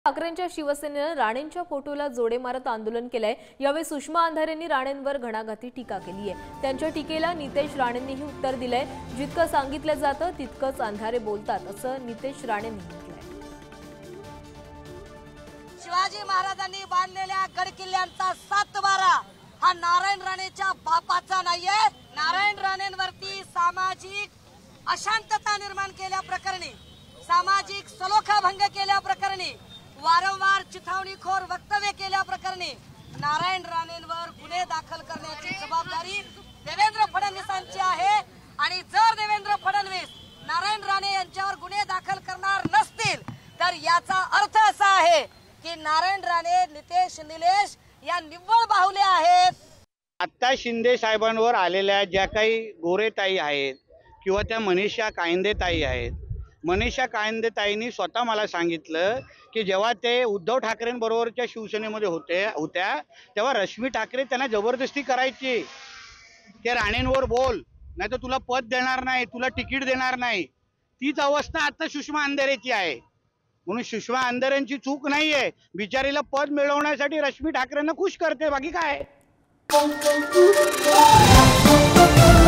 ठाकरेंच्या शिवसेनेनं राणेंच्या फोटोला जोडे मारत आंदोलन केलंय। यावेळी सुषमा अंधारेंनी राणेंवर घणाघाती टीका केली आहे। त्यांच्या टीकेला नितेश राणेंनीही उत्तर दिलंय। जितकं सांगितलं जातं तितकंच अंधारे बोलतात असं नितेश राणेंनी म्हटलंय। शिवाजी महाराजांनी बांधलेल्या गडकिल्ल्यांचा 7-12 हा नारायण राणेच्या बापाचा नाहीये। नारायण राणेंवरती सामाजिक अशांतता निर्माण केल्या प्रकरणी, सामाजिक सलोखा भंग केल्या प्रकरणी, वारंवार चिथावणीखोर वक्तव्य केल्या प्रकरणी नारायण राणेंवर गुन्हे दाखल करण्याची जबाबदारी देवेंद्र फडणवीसांची आहे। आणि जर देवेंद्र फडणवीस नारायण राणे यांच्यावर गुन्हे दाखल करणार नसतील तर याचा अर्थ असा आहे की नारायण राणे, नितेश, निलेश या निव्वळ बाहुले आहेत। आता शिंदे साहेबांवर आलेल्या ज्या काही गोरेताई आहेत किंवा त्या मनीषा कायंदेताई आहेत, मनीषा कायंदेताईंनी स्वतः मला सांगितलं की जेव्हा ते उद्धव ठाकरेंबरोबरच्या शिवसेनेमध्ये होत्या तेव्हा रश्मी ठाकरे त्यांना जबरदस्ती करायची, ते राणेंवर बोल नाही तर तुला पद देणार नाही, तुला तिकीट देणार नाही। तीच अवस्था आता सुषमा अंधारेची आहे। म्हणून सुषमा अंधारेंची चूक नाहीये, बिचारीला पद मिळवण्यासाठी रश्मी ठाकरेंना खुश करते, बाकी काय।